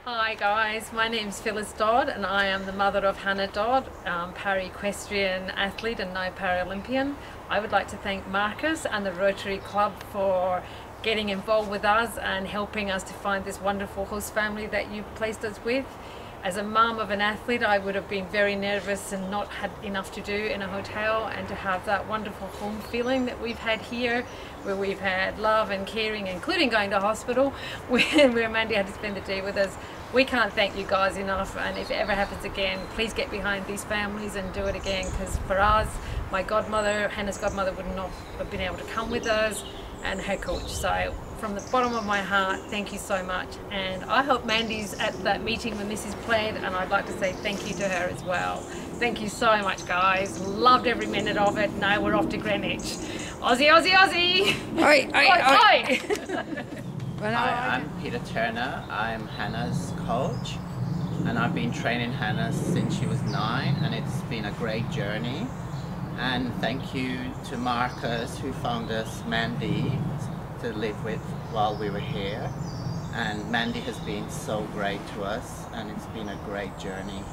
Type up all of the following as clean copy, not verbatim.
Hi guys, my name's Phyllis Dodd and I am the mother of Hannah Dodd, para-equestrian athlete and now Paralympian. I would like to thank Marcus and the Rotary Club for getting involved with us and helping us to find this wonderful host family that you placed us with. As a mum of an athlete, I would have been very nervous and not had enough to do in a hotel, and to have that wonderful home feeling that we've had here, where we've had love and caring, including going to hospital, where Mandy had to spend the day with us. We can't thank you guys enough, and if it ever happens again, please get behind these families and do it again, because for us, my godmother, Hannah's godmother, would not have been able to come with us, and her coach. So from the bottom of my heart, thank you so much, and I hope Mandy's at that meeting when this is played, and I'd like to say thank you to her as well. Thank you so much guys, loved every minute of it. Now we're off to Greenwich. Aussie, Aussie, Aussie! Oi, oi, oi! Hi, I'm Peter Turner. I'm Hannah's coach, and I've been training Hannah since she was 9, and it's been a great journey. And thank you to Marcus, who found us Mandy to live with while we were here. And Mandy has been so great to us, and it's been a great journey.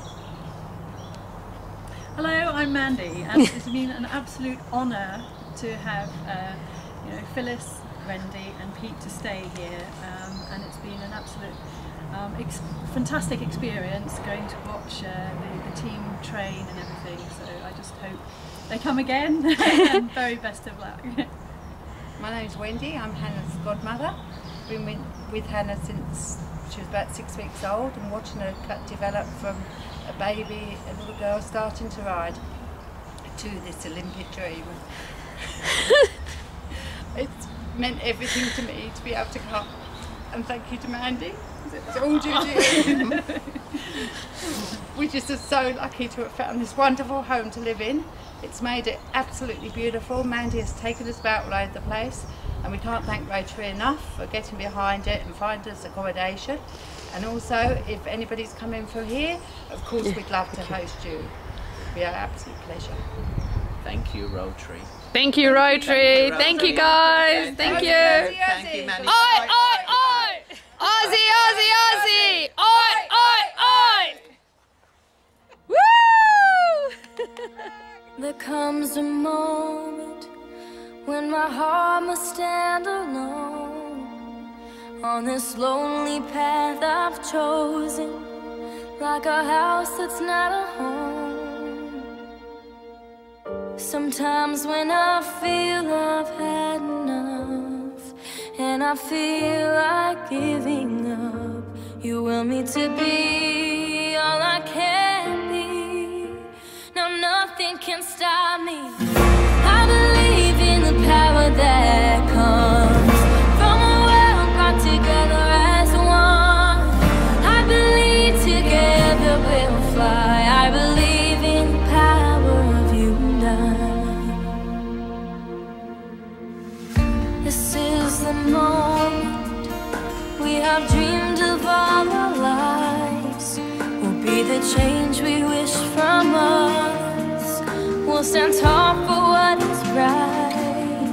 Hello, I'm Mandy, and it's been an absolute honour to have Phyllis, Wendy and Pete to stay here, and it's been an absolute fantastic experience going to watch the team train and everything, so I just hope they come again and very best of luck. My name's Wendy, I'm Hannah's godmother. Been with Hannah since she was about 6 weeks old, and watching her develop from a baby, a little girl starting to ride, to this Olympic dream. It's meant everything to me to be able to come, and thank you to Mandy. It's all due to you. We just are so lucky to have found this wonderful home to live in. It's made it absolutely beautiful. Mandy has taken us about all over the place, and we can't thank Rotary enough for getting behind it and finding us accommodation. And also, if anybody's coming from here, of course we'd love to host you. It'd be our absolute pleasure. Thank you, Rotary. Thank you, Rotary. Thank you, guys. Thank you. Thank you, Mandy. Oi, oi, oi! Aussie, Aussie, Aussie! Oi, oi, oi! Woo! There comes a moment when my heart must stand alone on this lonely path I've chosen, like a house that's not a home. Sometimes when I feel I've had enough and I feel like giving up, you will me to be all I can be. Now nothing can stop me. I believe in the power that comes from a world brought together as one. I believe together we'll fly. I believe in the power of you and I. This is the moment we have dreamed of all our lives. Will be the change we wish from us. We'll stand tall for what is right,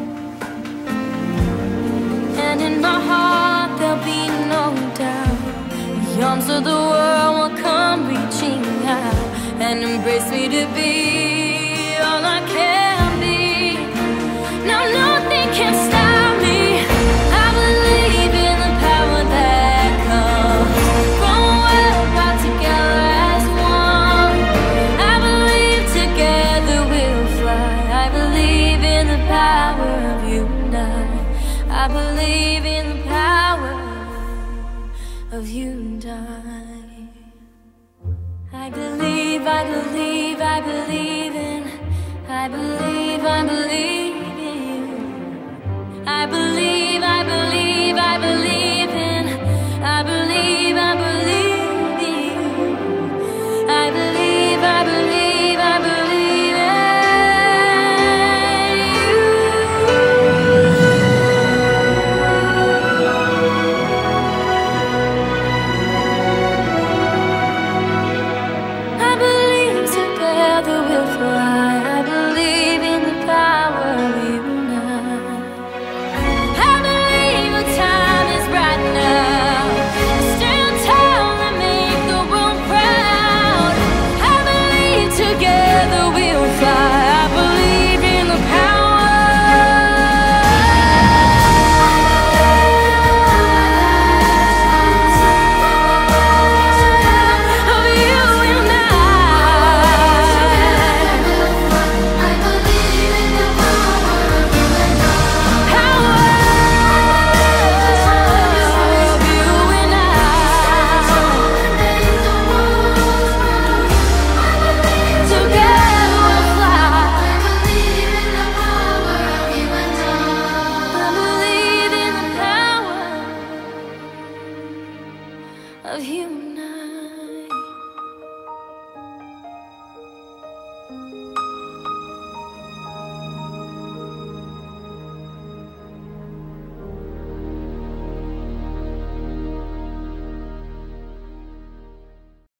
and in my heart there'll be no doubt. The arms of the world will come reaching out and embrace me to be all I can be. Now nothing can stop me. I believe in the power that comes from a world brought together as one. I believe together we'll fly. I believe in the power of you and I believe in the power of you and I believe, I believe, I believe in, I believe, I believe.